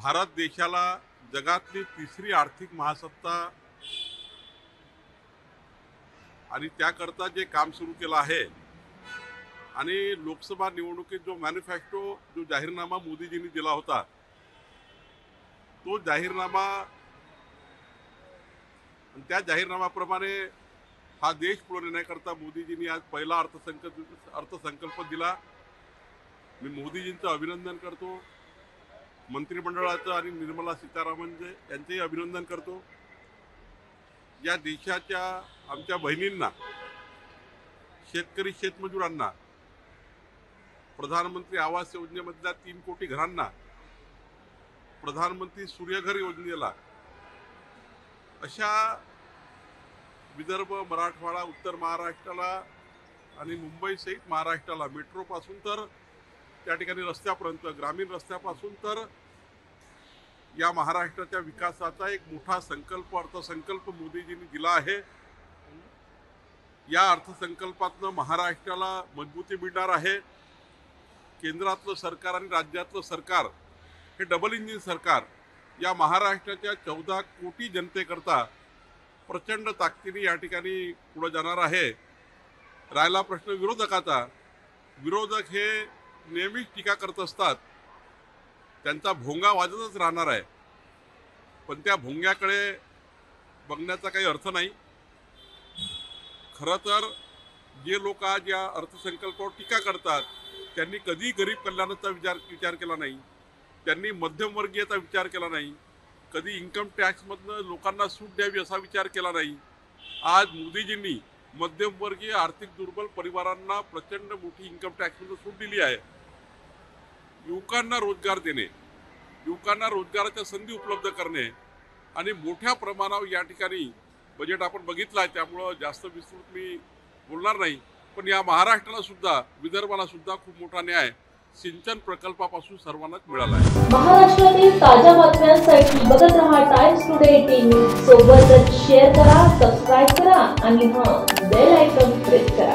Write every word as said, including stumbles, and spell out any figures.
भारत देशाला जगातली तिसरी आर्थिक महासत्ता आणि त्याकरता जे काम सुरू केलं आहे आणि लोकसभा निवडणुकीत जो मॅनिफेस्टो जो जाहीरनामा मोदीजींनी दिला होता तो जाहीरनामा त्या जाहीरनाम्याप्रमाणे हा देश पुढे नेण्याकरता मोदीजींनी आज पहिला अर्थसंकल्प अर्थसंकल्प दिला। मी मोदीजींचं अभिनंदन करतो, मंत्रिमंडळाचं आणि निर्मला सीतारामन जे यांचेही अभिनंदन करतो। या देशाच्या आमच्या बहिणींना, शेतकरी शेतमजुरांना, प्रधानमंत्री आवास योजनेमधल्या तीन कोटी घरांना, प्रधानमंत्री सूर्यघर योजनेला, अशा विदर्भ, मराठवाडा, उत्तर महाराष्ट्राला आणि मुंबई सहित महाराष्ट्राला मेट्रोपासून तर त्या ठिकाणी रस्त्यापर्यंत, ग्रामीण रस्त्यापासून तर या महाराष्ट्राच्या विकासाचा एक मोठा संकल्प अर्थसंकल्प मोदीजींनी दिला आहे। या अर्थसंकल्पातनं महाराष्ट्राला मजबूती मिळणार आहे। केंद्रातलं सरकार आणि राज्यातलं सरकार हे डबल इंजिन सरकार या महाराष्ट्राच्या चौदा कोटी जनतेकरता प्रचंड ताकदीने या ठिकाणी पुढे जाणार आहे। राहिला प्रश्न विरोधकाचा, विरोधक हे नेहमीच टीका करत असतात, त्यांचा भोंगा वाजतच राहणार आहे, पण त्या भोंग्याकडे बघण्याचा काही अर्थ नाही। खरं तर जे लोक आज या अर्थसंकल्पावर टीका करतात त्यांनी कधी गरीब कल्याणाचा विचार विचार केला नाही, त्यांनी मध्यमवर्गीयचा विचार केला नाही, कधी इन्कम टॅक्समधनं लोकांना सूट द्यावी असा विचार केला नाही। आज मोदीजींनी मध्यमवर्गीय आर्थिक दुर्बल परिवारांना प्रचंड मोठी इन्कम टॅक्समधून सूट दिली आहे। युवकांना रोजगार देणे, युवकांना रोजगाराच्या संधी उपलब्ध करणे आणि मोठ्या प्रमाणावर या ठिकाणी बजेट आपण बघितलं आहे, त्यामुळं जास्त विस्तृत मी बोलणार नाही। पण या महाराष्ट्राला सुद्धा, विदर्भाला सुद्धा खूप मोठा न्याय सिंचन प्रकल्पापासून सर्वांनाच मिळाला आहे। महाराष्ट्रातील ताज्या बातम्यांसाठी बघत रहा टाइम्स टुडे टीव्ही। सोबतच शेअर करा, सबस्क्राइब करा आणि हां बेल आयकॉन प्रेस करा।